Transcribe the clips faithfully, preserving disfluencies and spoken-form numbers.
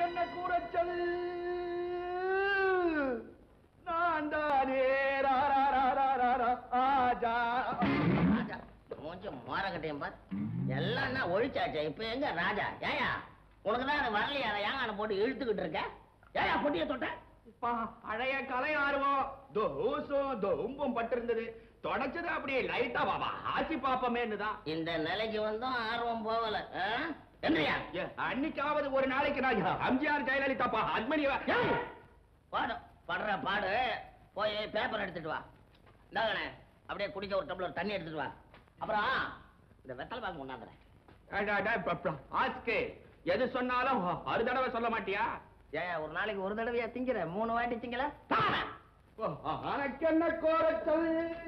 என்ன கூறச்சல் நான் தானே ராஜா கொஞ்சம் மாறகட்டையும் பார் எல்லாம் ஒழிச்சாச்சா இப்ப எங்க ராஜா ஏயா உனக்குதான் வரலையா அதை ஏங்க போட்டு இழுத்துக்கிட்டு இருக்க ஏயா பொட்டிய தொட்ட பழைய கலை ஆர்வம் தோசும் தொம்பும் பட்டிருந்தது தொடச்சது அப்படியே லைட்டா பாபா ஆசி பாப்பமேன்னுதான் இந்த நிலைக்கு வந்தும் ஆர்வம் போகல என்னையா அன்னைக்காவது ஒரு நாளைக்கு நான் எம்ஜிஆர் ஜெயலலிதா பா அத்மணி பாடு படுற பாடு போய் பேப்பர் எடுத்துட்டு வா இந்தாங்கண்ணே அப்படியே குடிக்க ஒரு டம்ளர் தண்ணி எடுத்துட்டு வா அப்புறம் இந்த வெத்தலை பாக்கு கொண்டாந்துறேன் ஆஸ்கே எது சொன்னாலும் ஒரு தடவை சொல்ல மாட்டியா ஏன் ஒரு நாளைக்கு ஒரு தடவையா திங்கிற மூணு வாட்டி திங்கல எனக்கு என்ன கோரச்சல்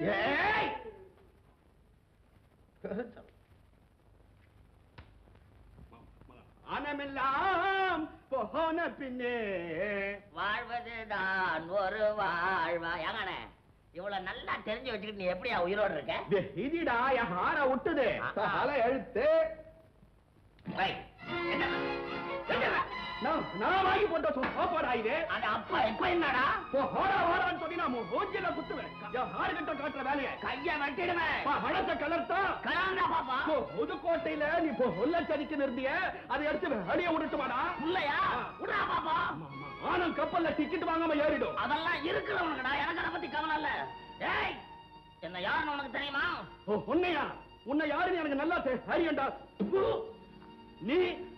ஆனமெல்லாம் போன பின்னே வாழ்வதுதான் ஒரு வாழ்வா ஏங்கண்ணே இவ்வளவு நல்லா தெரிஞ்சு வச்சுக்கிட்டு நீ எப்படியா உயிரோடு இருக்க இதுடா என் ஹார விட்டுது தலை எழுத்து நான் வாங்கி போட்ட சோப்பாடா இது அது அப்பா இப்ப என்னடா ஹோடா ஹோடான்னு சொல்லி நான் மூஞ்சில குத்துவேன் ஹார கட்ட காட்டுற வேலையை கைய வெட்டிடுவேன் வளர்த்த கலர்த்தா கலர்ந்தா பாப்பா புதுக்கோட்டையில நீ உள்ள சரிக்கு நிறுத்திய அதை எடுத்து வெளியே விடட்டுமாடா இல்லையா விடா பாப்பா ஆனும் கப்பல்ல டிக்கெட் வாங்காம ஏறிடும் அதெல்லாம் இருக்கிறவனுக்குடா எனக்கு அதை பத்தி கவலை இல்ல ஏய் என்ன யாருன்னு உனக்கு தெரியுமா உன்னையா உன்னை யாருன்னு எனக்கு நல்லா தெரியும்டா நீ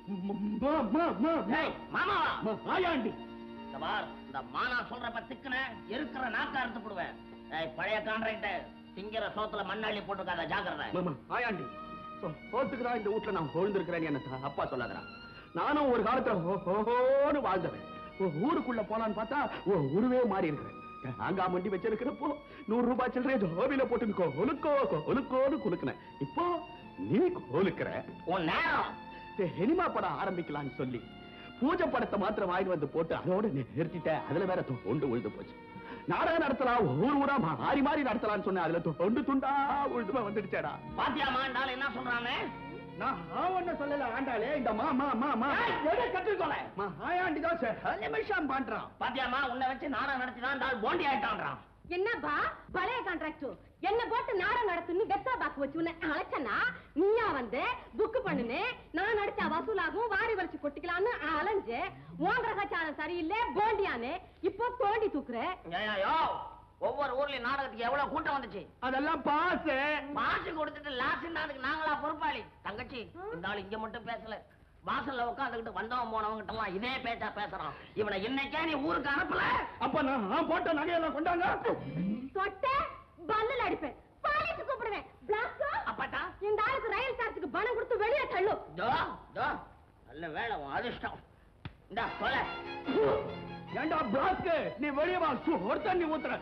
மாமாவா ஆயாண்டி இந்த மானா சொல்ற பத்துக்குன இருக்கிற நாக்க அறுத்து போடுவேன் பழைய கான்ட்ராக்டர் திங்கிற சோத்துல மண்ணாளி போட்டுக்காத ஜாக்கிரதை ஆயாண்டி சோத்துக்குதான் இந்த வீட்டுல நான் வாழ்ந்திருக்கிறேன்னு என்ன அப்பா சொல்லாதரா நானும் ஒரு காலத்துல வாழ்ந்தவன் ஊருக்குள்ள போலான்னு பார்த்தா உருவே மாறி இருக்கிறேன் அங்கா மண்டி வச்சிருக்கிறப்போ நூறு ரூபாய் சில்லறை ஜோபில போட்டு கொலுக்கோ கொலுக்கோன்னு குலுக்குனேன் இப்போ நீ கொலுக்கிற உன் நேரம் சினிமா படம் ஆரம்பிக்கலாம்னு சொல்லி பூஜை படத்தை மாத்திரம் வாங்கி வந்து போட்டு அதோட நிறுத்திட்ட அதுல வேற தொண்டு உழுது போச்சு நாடகம் நடத்தலாம் ஊர் ஊரா மாறி மாறி நடத்தலாம்னு சொன்னேன் அதுல தொண்டு துண்டா உழுதுமா வந்துடுச்சேடா பாத்தியா மாண்டாள் என்ன சொல்றானே நான் ஒண்ணு சொல்லல ஆண்டாளே இந்த மா மா மா மா எதை கற்றுக்கொள்ள ஆயாண்டி தான் நிமிஷம் பண்றான் பாத்தியாமா உன்னை வச்சு நாடகம் நடத்திதான் போண்டி ஆயிட்டான்றான் என்னப்பா பழைய கான்ட்ராக்ட் என்ன போட்டு நாடகம் நடத்துன்னு வெத்தா பாக்கு வச்சு உன்னை அழைச்சனா நீயா வந்து புக் பண்ணுன்னு நான் நடிச்சா வசூலாகும் வாரி வலிச்சு கொட்டிக்கலான்னு அலைஞ்சு உன் கிரகச்சாரம் சரியில்லை போண்டியான்னு இப்போ தோண்டி தூக்குற ஒவ்வொரு ஊர்லயும் நாடகத்துக்கு எவ்வளவு கூட்டம் வந்துச்சு அதெல்லாம் பாசு பாசு கொடுத்துட்டு லாஸ்ட் அதுக்கு நாங்களா பொறுப்பாளி தங்கச்சி இந்த ஆள் இங்க மட்டும் பேசல வாசல்ல உட்காந்துக்கிட்டு வந்தவன் போனவங்க கிட்ட எல்லாம் இதே பேச்சா பேசுறான் இவனை இன்னைக்கே நீ ஊருக்கு அனுப்பல அப்ப நான் போட்ட நகையெல்லாம் கொண்டாங்க தொட்ட பல்லுல அடிப்பேன் பாலிச்சு கூப்பிடுவேன் பிளாஸ்டோ அப்பட்டா இந்த ஆளுக்கு ரயில் சார்ஜுக்கு பணம் கொடுத்து வெளியே தள்ளு தோ தோ நல்ல வேலை உன் அதிர்ஷ்டம் இந்தா கொலை ஏண்டா பிளாஸ்ட் நீ வெளியே வா ஒரு தண்ணி ஊத்துற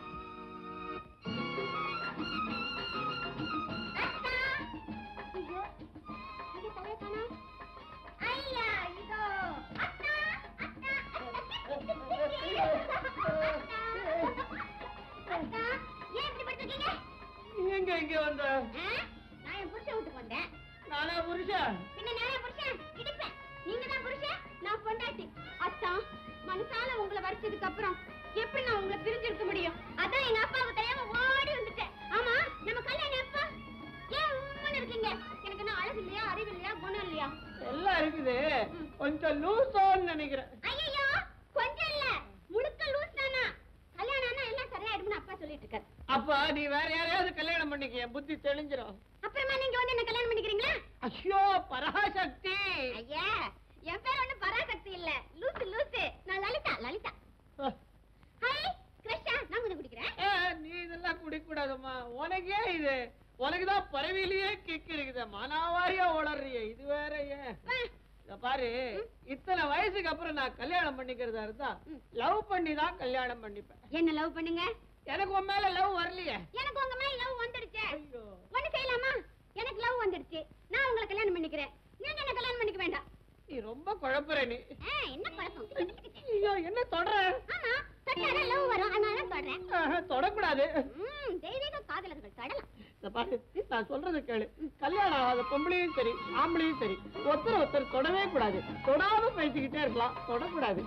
எங்க இங்க வந்த நான் என் புருஷன் வீட்டுக்கு வந்தேன் நானா புருஷன் பின்ன நானே புருஷன் இடிப்பேன் நீங்க தான் புருஷன் நான் பொண்டாட்டி அத்தா மனசால உங்களை வரிச்சதுக்கு அப்புறம் எப்படி நான் உங்களை பிரிஞ்சிருக்க முடியும் அதான் எங்க அப்பாவுக்கு தெரியாம ஓடி வந்துட்டேன் ஆமா நம்ம கல்யாணம் எப்ப ஏன் உண்மைன்னு இருக்கீங்க எனக்கு என்ன அழகு இல்லையா அறிவு இல்லையா குணம் இல்லையா எல்லாம் இருக்குது கொஞ்சம் லூசோன்னு நினைக்கிறேன் ஐயோ கொஞ்சம் இல்ல முழுக்க லூஸ் தானா கல்யாணம்னா எல்லாம் சரியாயிடும்னு அப்பா சொல்லிட்டு இருக்காரு அப்ப நீ வேற யாரையாவது கல்யாணம் பண்ணிக்க புத்தி தெளிஞ்சிரும் அப்புறமா நீங்க வந்து என்ன கல்யாணம் பண்ணிக்கிறீங்களா ஐயோ பராசக்தி ஐயா என் பேர் ஒண்ணு பராசக்தி இல்ல லூசு லூசு நான் லலிதா லலிதா ஹாய் கிருஷ்ணா நான் கொஞ்சம் குடிக்கிறேன் நீ இதெல்லாம் குடிக்க கூடாதுமா உனக்கே இது உனக்குதான் பறவையிலேயே கிக்கு இருக்குது மனாவாரியா உளறிய இது வேற ஏன் பாரு இத்தனை வயசுக்கு அப்புறம் நான் கல்யாணம் பண்ணிக்கிறதா இருந்தா லவ் பண்ணி தான் கல்யாணம் பண்ணிப்பேன் என்ன லவ் பண்ணுங்க எனக்கு உன் மேல லவ் வரலையே எனக்கு உங்க மேல லவ் வந்துடுச்சு ஒண்ணு செய்யலாமா எனக்கு லவ் வந்துடுச்சு நான் உங்களை கல்யாணம் பண்ணிக்கிறேன் நீங்க என்ன கல்யாணம் பண்ணிக்க வேண்டாம் நீ ரொம்ப குழப்பற நீ என்ன குழப்பம் ஐயோ என்ன தொடற ஆமா தொட்டாதான் லவ் வரும், அதனால தொடறேன். ஆஹா, தொடக்கூடாது. ம், தெய்வீக காதலர்கள் தொடலாம். இந்த பாரு, நான் சொல்றது கேளு. கல்யாணம் ஆகாத பொம்பளையும் சரி ஆம்பளையும் சரி ஒருத்தர் ஒருத்தர் தொடவே கூடாது. தொடாம பேசிக்கிட்டே இருக்கலாம், தொடக்கூடாது.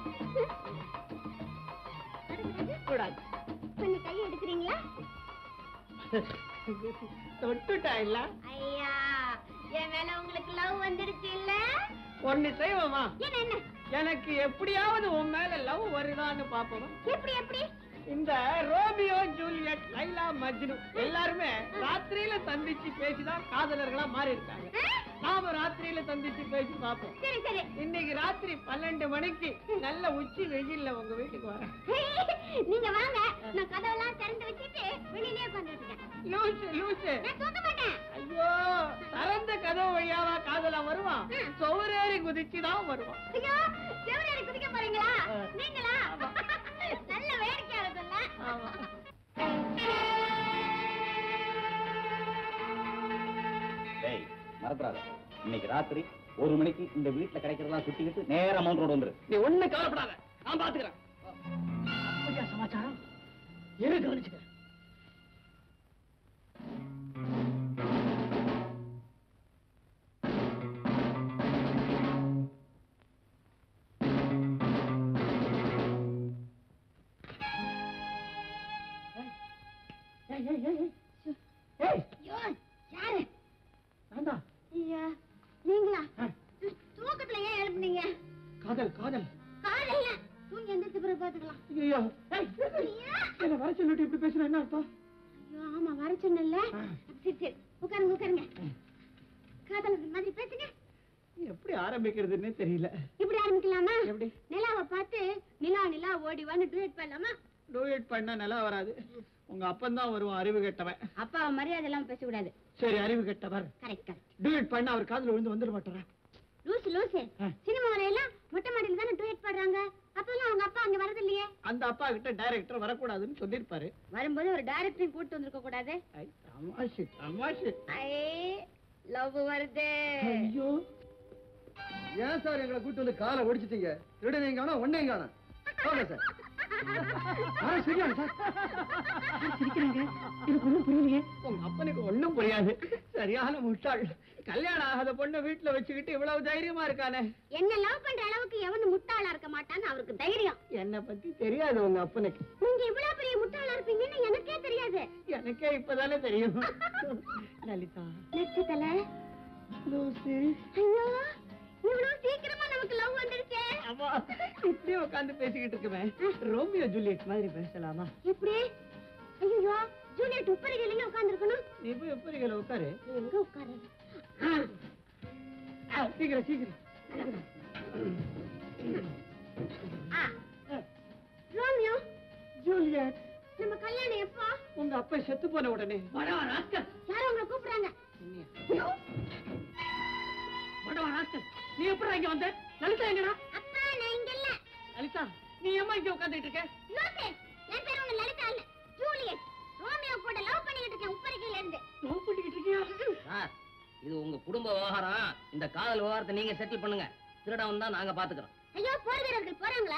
கூடாது. கொஞ்சம் கையை எடுக்கிறீங்களா? தொட்டுட்டா இல்ல? ஐயா, என் மேல உங்களுக்கு லவ் வந்துடுச்சு இல்ல? ஒண்ணு செய்வோமா? என்ன என்ன? எனக்கு எப்படியாவது உன் மேல லவ் வருதான்னு பாப்போம். எப்படி எப்படி? இந்த ரோமியோ ஜூலியட் லைலா மஜ்னு எல்லாருமே ராத்திரியில சந்திச்சு பேசிதான் காதலர்களா மாறி இருக்காங்க. நாம ராத்திரியில சந்திச்சு பேசி பார்ப்போம். சரி சரி. இன்னைக்கு ராத்திரி பன்னெண்டு மணிக்கு நல்ல உச்சி வெயில்ல உங்க வீட்டுக்கு வரேன். நீங்க வாங்க, நான் கதவெல்லாம் திறந்து வச்சுட்டு வெளியிலே உட்கார்ந்துட்டு இருக்கேன். லூசு லூசு. நான் தூங்க மாட்டேன். ஐயோ, திறந்த கதவு வழியாவா காதலா வருவான்? சௌரேறி குதிச்சுதான் வருவான். ஐயோ, செவரேறி குதிக்க போறீங்களா? நீங்களா? நல்ல வேடிக்கையா இருக்குல்ல? ஆமா. டேய், மறந்துடாத. இன்னைக்கு ராத்திரி ஒரு மணிக்கு இந்த வீட்டுல கிடைக்கிறதெல்லாம் சுத்திக்கிட்டு நேரா மவுண்ட் ரோடு வந்துரு. நீ ஒண்ணு கவலைப்படாத, நான் பாத்துக்கிறேன். அப்படியா சமாச்சாரம்? எது கவனிச்சுக்கிறேன். ஐயோ, யாரு? நான்தான். ஐயா, நீங்களா? தூக்கத்துல ஏன் எழுப்புனீங்க? காதல் காதல். காலையில தூங்கி எந்திரிச்சு பிறகு பாத்துக்கலாம். ஐயோ, என்ன வர சொல்லிட்டு இப்படி பேசுற என்ன அர்த்தம்? ஐயோ, ஆமா வர சொன்னல. சரி சரி, உட்காருங்க உட்காருங்க. காதல் மாதிரி பேசுங்க. எப்படி ஆரம்பிக்கிறதுன்னு தெரியல. இப்படி ஆரம்பிக்கலாமா? எப்படி? நிலாவை பார்த்து நிலா நிலா ஓடி வான்னு டூயட் பண்ணலாமா? டூயட் பண்ணா நல்லா வராது. உங்க அப்பன் தான் வருவான், அறிவு கெட்டவன். அப்பா மரியாதை எல்லாம் பேசக்கூடாது. சரி, அறிவு கெட்டவர். Correct correct. டூயட் பண்ணா அவர் காதுல விழுந்து வந்துட மாட்டாரா? லூசு லூசு. சினிமாவில எல்லாம் மொட்டை மாடியில தானே டூயட் பாடுறாங்க. அப்பெல்லாம் அவங்க அப்பா அங்க வரது இல்லையே. அந்த அப்பா கிட்ட டைரக்டர் வரக்கூடாதுன்னு சொல்லிருப்பாரு. வரும்போது ஒரு டைரக்டரையும் கூட்டு வந்திருக்க கூடாது. தமாஷு தமாஷு. ஐ லவ் வருது. ஐயோ, ஏன் சார் எங்களை கூட்டு வந்து காலை ஒடிச்சிட்டீங்க? திருடனையும் காணோம், ஒன்னையும் காணோம். போங்க சார். உங்க அப்பனுக்கு ஒண்ணும் புரியாது. சரியான முட்டாள். கல்யாணம் ஆகாத பொண்ணை வீட்டுல வச்சுக்கிட்டு இவ்வளவு தைரியமா இருக்கானே. என்ன லவ் பண்ற அளவுக்கு எவனும் முட்டாளா இருக்க மாட்டான்னு அவருக்கு தைரியம். என்னை பத்தி தெரியாது உங்க அப்பனுக்கு. நீங்க இவ்வளவு பெரிய முட்டாளா இருப்பீங்கன்னு எனக்கே தெரியாது. எனக்கே இப்பதானே தெரியும். லலிதா, நட்சத்திர லூசி. ஐயோ, இவ்வளவு சீக்கிரமா நமக்கு லவ் வந்துருச்சே. அம்மா, இப்படி உட்கார்ந்து பேசிக்கிட்டு இருக்குமே, ரோமியோ ஜூலியட் மாதிரி பேசலாமா? எப்படி? ஐயோ, ஜூலியட் உப்பரிகையில உட்கார்ந்து இருக்கணும். நீ போய் எப்பரிகளை உட்காரு. எங்க உட்காரு? சீக்கிரம் சீக்கிரம். ரோமியோ ஜூலியட், நம்ம கல்யாணம் எப்போ? உங்க அப்பா செத்து போன உடனே. யாரோ உங்களை கூப்பிடுறாங்க. நீ எப்படி இங்க வந்த? லலிதா எங்கடா? அப்பா, நான் இங்க இல்ல. லலிதா, நீ ஏம்மா இங்க உட்கார்ந்துட்டு இருக்க? லூசு, என் பேர் ஒண்ணு லலிதா இல்ல, ஜூலியட். ரோமியோ கூட லவ் பண்ணிக்கிட்டு இருக்கேன் உப்பரிகையில இருந்து. லவ் பண்ணிக்கிட்டு இருக்கியா? சார், இது உங்க குடும்ப விவகாரம். இந்த காதல் விவகாரத்தை நீங்க செட்டில் பண்ணுங்க. திருடவன் தான் நாங்க பாத்துக்கிறோம். ஐயோ, போர் வீரர்கள் போறாங்களா?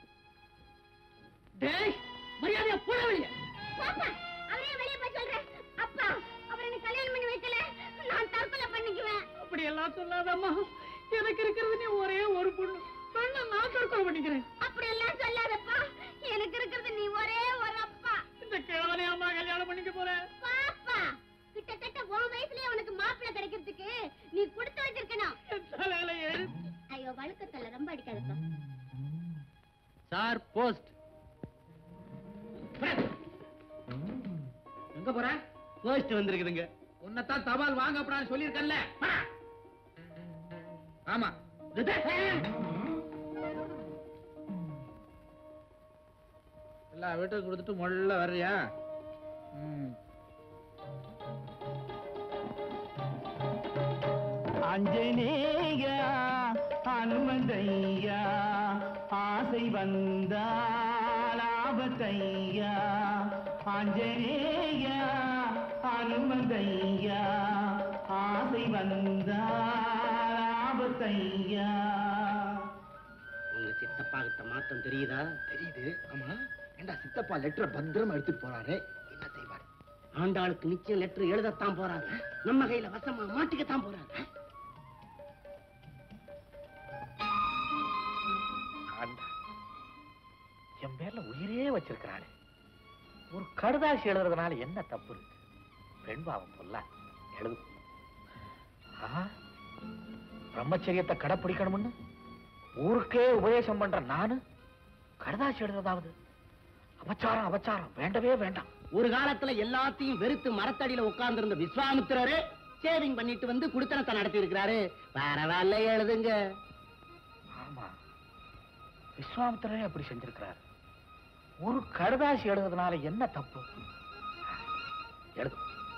டேய், மரியாதையா போட வெளியே. பாப்பா, அவரே வெளியே போய் சொல்றேன். அப்பா, அவர் என்ன கல்யாணம் பண்ணி வைக்கல, நான் தற்கொலை பண்ணிக்குவேன். அப்படி எல்லாம் சொல்லாதம்மா. எனக்கு இருக்கிறது நீ ஒரே ஒரு பொண்ணு. பெண்ணை நான் தற்கொலை பண்ணிக்கிறேன். அப்படி எல்லாம் சொல்லாதப்பா. எனக்கு இருக்கிறது நீ ஒரே ஒரு அப்பா. இந்த கிழவனை அம்மா கல்யாணம் பண்ணிக்க போறேன். பாப்பா, கிட்டத்தட்ட உன் வயசுலயே உனக்கு மாப்பிள்ளை கிடைக்கிறதுக்கு நீ கொடுத்து வச்சிருக்கணும். தலையில எழு. ஐயோ, வழுக்கத்தல ரொம்ப அடிக்காதப்பா. Sir, post. எங்க போற? போஸ்ட் வந்திருக்குதுங்க. உன்னைத்தான் தபால் வாங்கப்படான்னு சொல்லியிருக்கேன்ல. ஆமா. எல்லா வீட்டுக்கு கொடுத்துட்டு முதல்ல வர்றியா? அஞ்சனேயா அனுமந்தையா, ஆசை வந்தால் ஆபத்தையா. அஞ்சனேயா அனுமந்தையா, ஆசை வந்தால் ஆபத்தையா. உங்க சித்தப்பா கிட்ட மாற்றம் தெரியுதா? தெரியுது. ஆமா, ஏண்டா சித்தப்பா லெட்டரை பத்திரமா எடுத்துட்டு போறாரு, என்ன செய்வாரு? ஆண்டாளுக்கு நிச்சயம் லெட்டர் எழுதத்தான் போறாங்க. நம்ம கையில வசமா மாட்டிக்கத்தான் போறாங்க. என் பேர்ல உயிரே வச்சிருக்கிறானே, ஒரு கடுதாசி எழுதுறதுனால என்ன தப்பு இருக்கு? பெண்பாவம் சொல்ல எழுது. பிரம்மச்சரியத்தை கடைப்பிடிக்கணும்னு ஊருக்கே உபதேசம் பண்ற நானு கடுதாசி எழுதுறதாவது அபச்சாரம், அபச்சாரம் வேண்டவே வேண்டாம். ஒரு காலத்துல எல்லாத்தையும் வெறுத்து மரத்தடியில உட்கார்ந்து இருந்த விஸ்வாமித்திரரு சேவிங் பண்ணிட்டு வந்து குடுத்தனத்தை நடத்தி இருக்கிறாரு. பரவாயில்ல, எழுதுங்க. ஆமா, விஸ்வாமித்திரரே அப்படி செஞ்சிருக்கிறாரு. ஒரு கடுதாசி எழுதுறதுனால என்ன தப்பு? எழுது.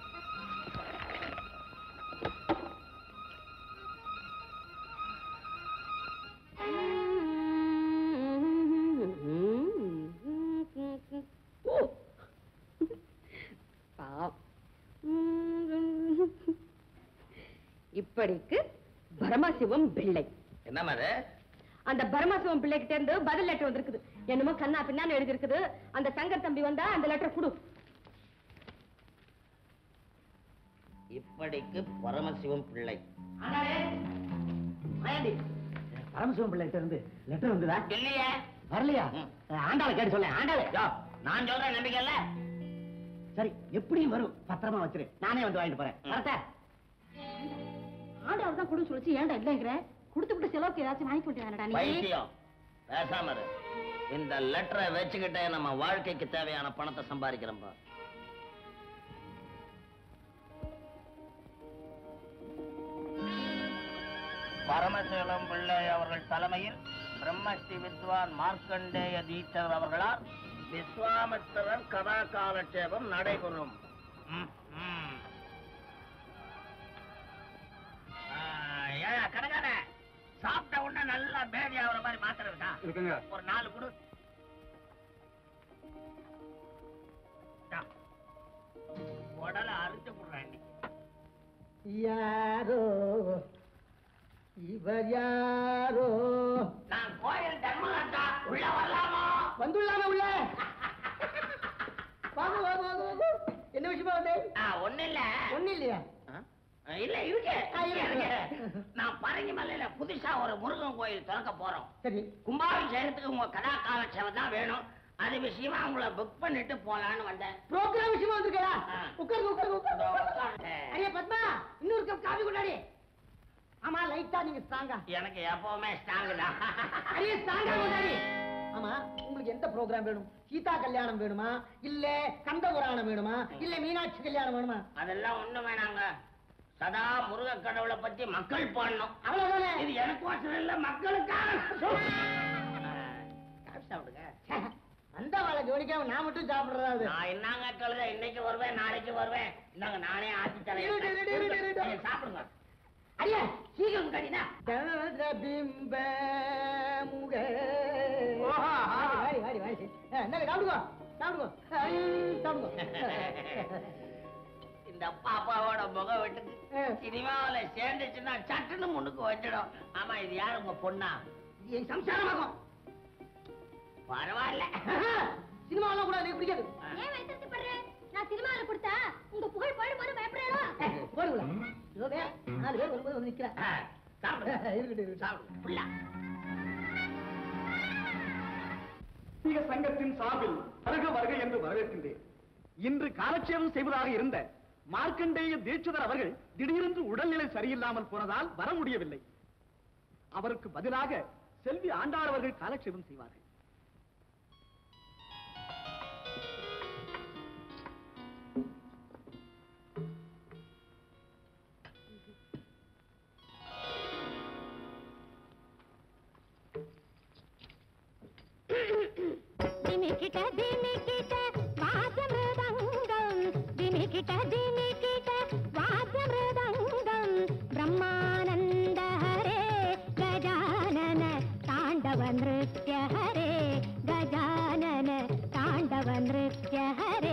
இப்படிக்கு பரமசிவம் பிள்ளை. என்ன மாதிரி அந்த பரமசிவம் பிள்ளைகிட்ட இருந்து பதில் லெட்டர் வந்திருக்குது. என்னமோ கண்ணா பின்னான்னு எழுதி இருக்குது. அந்த சங்கர் தம்பி வந்தா அந்த லெட்டர் கொடு. இப்படிக்கு பரமசிவம் பிள்ளை. பரமசிவம் பிள்ளை இருந்து லெட்டர் வந்துதா? இல்லையே. வரலையா? ஆண்டாளை கேட்டு சொல்ல. ஆண்டாளை நான் சொல்றேன், நம்பிக்கை இல்ல. சரி, எப்படியும் வரும். பத்திரமா வச்சிரு, நானே வந்து வாங்கிட்டு போறேன். வரட்டா? ஆண்டாள் தான் கொடு சொல்லிச்சு, ஏன்டா இல்லைங்கிற? கொடுத்து விட்டு செலவுக்கு ஏதாச்சும் வாங்கி கொண்டேடா நீ. பைத்தியம், பேசாம இரு. இந்த லெட்டரை வச்சுக்கிட்டே நம்ம வாழ்க்கைக்கு தேவையான பணத்தை சம்பாதிக்கிறோம். பரமசிவம் பிள்ளை அவர்கள் தலைமையில் பிரம்மஸ்ரீ வித்வான் மார்க்கண்டேய தீட்சர் அவர்களால் விஸ்வாமித்திரன் கதா காலட்சேபம் நடைபெறும். கணக்கான சாப்பிட்ட உடனே நல்லா பேதி ஆகிற மாதிரி மாத்திரை இருக்கா? இருக்குங்க. ஒரு நாலு குடு. உடலை அறுத்து விடுறேன். யாரோ இவர் யாரோ? நான் கோயில் தர்மகர்த்தா, உள்ள வரலாமா? வந்துள்ளாம உள்ள வாங்க வாங்க வாங்க வாங்க. என்ன விஷயமா வந்து? ஒண்ணு இல்ல. ஒண்ணு இல்லையா? இல்ல இருக்கு. நான் பரங்கி மலையில புதுசா ஒரு முருகன் கோயில் திறக்க போறோம். சரி, கும்பாபிஷேகத்துக்கு உங்க கதா காலட்சேபம் தான் வேணும். அது விஷயமா உங்களை புக் பண்ணிட்டு போலான்னு வந்தேன். ப்ரோக்ராம் விஷயமா வந்திருக்கா? ஆ. உட்காருங்க உட்காருங்க உட்காருங்க. உட்காருங்க. ஐயா பத்மா, இன்னொரு கப் காபி கொண்டாடி. ஆமா, லைட்டா நீங்க ஸ்ட்ராங்கா. எனக்கு எப்பவுமே ஸ்ட்ராங் தான். ஐயா ஸ்ட்ராங்கா கொண்டாடி. ஆமா, உங்களுக்கு எந்த ப்ரோக்ராம் வேணும்? சீதா கல்யாணம் வேணுமா, இல்ல கந்த புராணம் வேணுமா, இல்ல மீனாட்சி கல்யாணம் வேணுமா? அதெல்லாம் ஒண்ணு வேணாங்க. சதா முருக கடவுளை பத்தி மக்கள் பாடணும். அவ்வளவுதானே? இது எனக்கு வாசல் இல்ல, மக்களுக்காக. சாப்பிடுங்க. அந்த வாழை ஜோடிக்காம நான் மட்டும் சாப்பிடுறது. நான் என்னங்க கழுத, இன்னைக்கு வருவேன் நாளைக்கு வருவேன். இந்தாங்க நானே ஆட்சி தரேன். சாப்பிடுங்க. ஐயா சீக்கிரம் கடினா. பிம்ப முக. வாடி வாடி வாடி. என்ன சாப்பிடுங்க சாப்பிடுங்க சாப்பிடுங்க. இந்த பாப்பாவோட முகம் விட்டு சினிமாவில சேர்ந்துச்சுன்னா சட்டுன்னு முன்னுக்கு வச்சிடும். ஆமா, இது யாரு உங்க பொண்ணா? என் சம்சாரமாகும். பரவாயில்ல. சினிமாவெல்லாம் கூட எனக்கு பிடிக்காது. ஏன் வைத்திருக்கப்படுற? நான் சினிமாவில் கொடுத்தா உங்க புகழ் போயிடும் போது பயப்படுறா. போடுங்களா? நாலு பேர் வரும்போது வந்து நிக்கிறேன். சாப்பிடுங்க. இருக்கட்டும் சாப்பிடுங்க. புள்ளா. இந்த சங்கத்தின் சார்பில் வருக வருக என்று வரவேற்கின்றேன். இன்று காலட்சேபம் செய்வதாக இருந்த மார்க்கண்டேய தீட்சிதர் அவர்கள் திடீரென்று உடல்நிலை சரியில்லாமல் போனதால் வர முடியவில்லை. அவருக்கு பதிலாக செல்வி ஆண்டாள் அவர்கள் காலட்சேபம் செய்வார்கள். திமிக்கிட்ட திமிக்கிட்ட வாசமிருதங்கம், திமிக்கிட்ட திமிக்கிட்ட வாசமிருதங்கம், பிரம்மானந்த ஹரே கஜானன தாண்டவ நிருத்ய ஹரே, கஜானன தாண்டவ நிருத்ய ஹரே.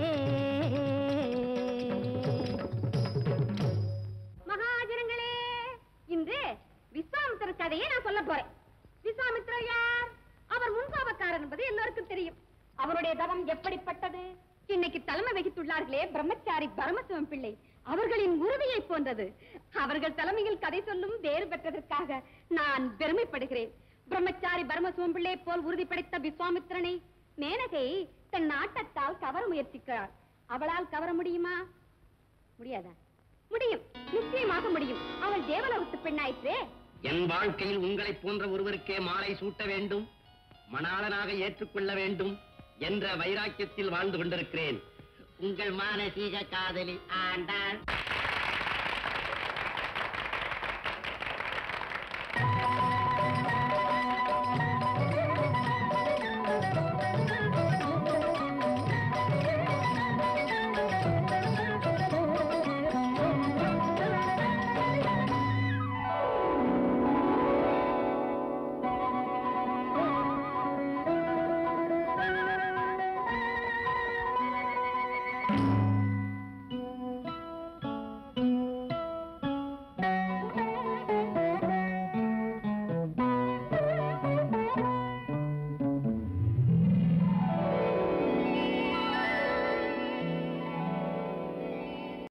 மகாஜனங்களே, இன்று விஸ்வாமித்திர கதையை நான் சொல்ல போறேன். விஸ்வாமித்திரர் யார்? அவர் முன்கோபக்காரர் என்பது எல்லோருக்கும் தெரியும். அவருடைய தவம் எப்படிப்பட்டது? இன்னைக்கு தலைமை வகித்துள்ளார்களே பிரம்மச்சாரி பரமசிவம் பிள்ளை, அவர்களின் உறுதியை போன்றது. அவர்கள் தலைமையில் கதை சொல்லும் வேறு பெற்றதற்காக நான் பெருமைப்படுகிறேன். பிரம்மச்சாரி பரமசிவம் பிள்ளை போல் உறுதி படைத்த விஸ்வாமித்திரனை மேனகை தன் நாட்டத்தால் கவர முயற்சிக்கிறார். அவளால் கவர முடியுமா? முடியாதா? முடியும், நிச்சயமாக முடியும். அவள் தேவலோகத்து பெண்ணாயிற்றே. என் வாழ்க்கையில் உங்களை போன்ற ஒருவருக்கே மாலை சூட்ட வேண்டும், மணாளனாக ஏற்றுக்கொள்ள வேண்டும் என்ற வைராக்கியத்தில் வாழ்ந்து கொண்டிருக்கிறேன். உங்கள் மானசீக காதலி ஆண்டாள்.